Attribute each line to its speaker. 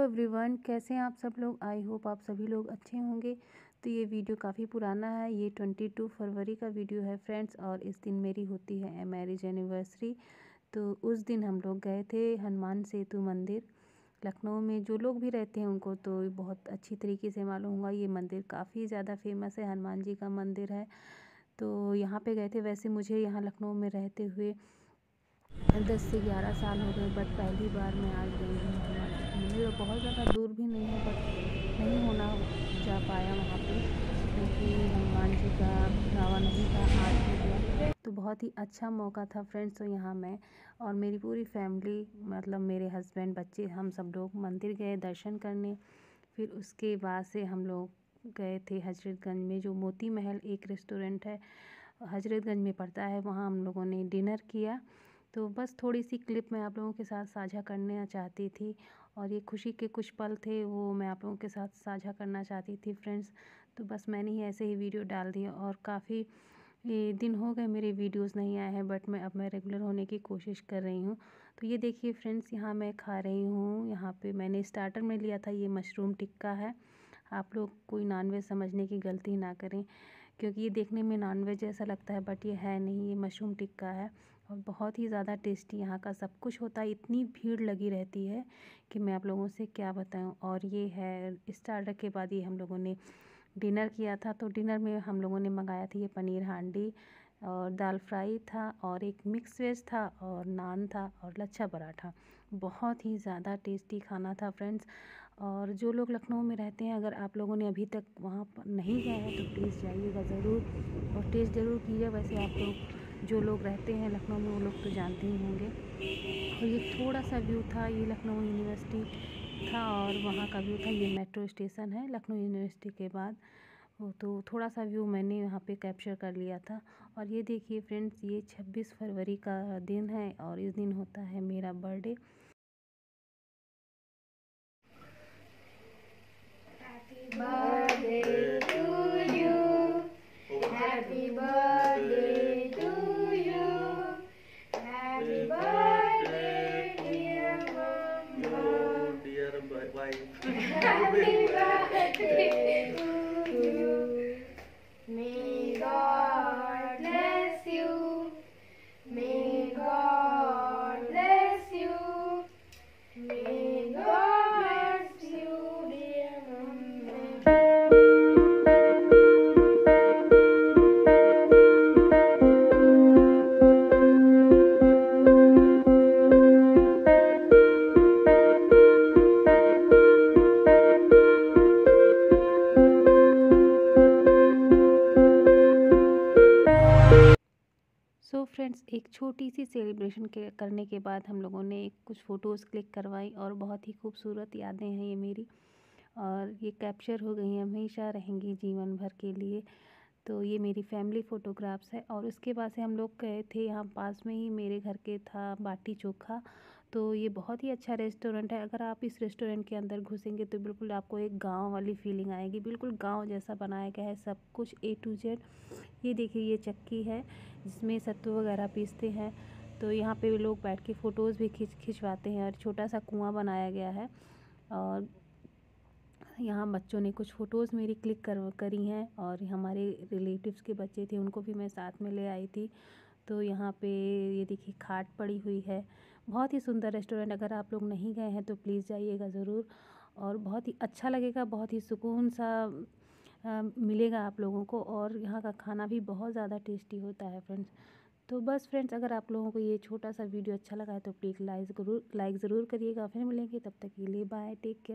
Speaker 1: Everyone, कैसे हैं आप सब लोग। आई होप आप सभी लोग अच्छे होंगे। तो ये वीडियो काफ़ी पुराना है, ये 22 फरवरी का वीडियो है फ्रेंड्स। और इस दिन मेरी होती है मैरिज एनिवर्सरी। तो उस दिन हम लोग गए थे हनुमान सेतु मंदिर लखनऊ में। जो लोग भी रहते हैं उनको तो बहुत अच्छी तरीके से मालूम होगा, ये मंदिर काफ़ी ज़्यादा फेमस है, हनुमान जी का मंदिर है। तो यहाँ पे गए थे। वैसे मुझे यहाँ लखनऊ में रहते हुए 10 से 11 साल हो गए, बट पहली बार मैं आज गई हूँ हनुमान जी के मंदिर। और बहुत ज़्यादा दूर भी नहीं है, बट नहीं होना जा पाया वहाँ पे क्योंकि हनुमान जी का गावा नहीं था, आज हो गया। तो बहुत ही अच्छा मौका था फ्रेंड्स। तो यहाँ मैं और मेरी पूरी फैमिली, मतलब मेरे हस्बैंड, बच्चे, हम सब लोग मंदिर गए दर्शन करने। फिर उसके बाद से हम लोग गए थे हजरतगंज में, जो मोती महल एक रेस्टोरेंट है हजरतगंज में पड़ता है, वहाँ हम लोगों ने डिनर किया। तो बस थोड़ी सी क्लिप मैं आप लोगों के साथ साझा करना चाहती थी, और ये खुशी के कुछ पल थे वो मैं आप लोगों के साथ साझा करना चाहती थी फ्रेंड्स। तो बस मैंने ही ऐसे ही वीडियो डाल दिया, और काफ़ी दिन हो गए मेरे वीडियोस नहीं आए हैं, बट मैं रेगुलर होने की कोशिश कर रही हूँ। तो ये देखिए फ्रेंड्स, यहाँ मैं खा रही हूँ। यहाँ पे मैंने स्टार्टर में लिया था, ये मशरूम टिक्का है। आप लोग कोई नॉनवेज समझने की गलती ना करें, क्योंकि ये देखने में नॉनवेज जैसा लगता है, बट ये है नहीं, ये मशरूम टिक्का है। और बहुत ही ज़्यादा टेस्टी यहाँ का सब कुछ होता है। इतनी भीड़ लगी रहती है कि मैं आप लोगों से क्या बताऊँ। और ये है स्टार्टर के बाद ये हम लोगों ने डिनर किया था। तो डिनर में हम लोगों ने मंगाया था ये पनीर हांडी, और दाल फ्राई था, और एक मिक्स वेज था, और नान था, और लच्छा पराठा। बहुत ही ज़्यादा टेस्टी खाना था फ्रेंड्स। और जो लोग लखनऊ में रहते हैं, अगर आप लोगों ने अभी तक वहाँ पर नहीं गए हैं तो प्लीज़ जाइएगा ज़रूर और टेस्ट ज़रूर कीजिए। वैसे आप लोग जो लोग रहते हैं लखनऊ में वो लोग तो जानते ही होंगे। और ये थोड़ा सा व्यू था, ये लखनऊ यूनिवर्सिटी था, और वहाँ का व्यू था, ये मेट्रो स्टेशन है लखनऊ यूनिवर्सिटी के बाद। तो थोड़ा सा व्यू मैंने यहाँ पे कैप्चर कर लिया था। और ये देखिए फ्रेंड्स, ये 26 फरवरी का दिन है, और इस दिन होता है मेरा birthday.
Speaker 2: Birthday to you. Happy birthday to you. Happy birthday, dear Mama.
Speaker 3: Dear wife.
Speaker 2: Happy birthday to you. May God bless you. May God bless you. May God bless you, dear Mama.
Speaker 1: So friends, एक छोटी सी celebration करने के बाद हम लोगों ने कुछ photos click करवाई, और बहुत ही खूबसूरत यादें हैं ये मेरी, और ये कैप्चर हो गई हैं, हमेशा रहेंगी जीवन भर के लिए। तो ये मेरी फैमिली फ़ोटोग्राफ्स है। और उसके बाद से हम लोग गए थे, यहाँ पास में ही मेरे घर के था बाटी चोखा। तो ये बहुत ही अच्छा रेस्टोरेंट है। अगर आप इस रेस्टोरेंट के अंदर घुसेंगे तो बिल्कुल आपको एक गांव वाली फीलिंग आएगी। बिल्कुल गांव जैसा बनाया गया है सब कुछ A to Z। ये देखिए, ये चक्की है जिसमें सत्तू वगैरह पीसते हैं। तो यहाँ पे लोग बैठ के फ़ोटोज़ भी खिंचवाते हैं, और छोटा सा कुआं बनाया गया है। और यहाँ बच्चों ने कुछ फ़ोटोज़ मेरी क्लिक करी हैं, और हमारे रिलेटिव्स के बच्चे थे, उनको भी मैं साथ में ले आई थी। तो यहाँ पे ये देखिए खाट पड़ी हुई है। बहुत ही सुंदर रेस्टोरेंट, अगर आप लोग नहीं गए हैं तो प्लीज़ जाइएगा ज़रूर, और बहुत ही अच्छा लगेगा, बहुत ही सुकून सा मिलेगा आप लोगों को। और यहाँ का खाना भी बहुत ज़्यादा टेस्टी होता है फ्रेंड्स। तो बस फ्रेंड्स, अगर आप लोगों को ये छोटा सा वीडियो अच्छा लगा है तो प्लीज़ लाइक ज़रूर करिएगा। फिर मिलेंगे, तब तक के लिए बाय, टेक केयर।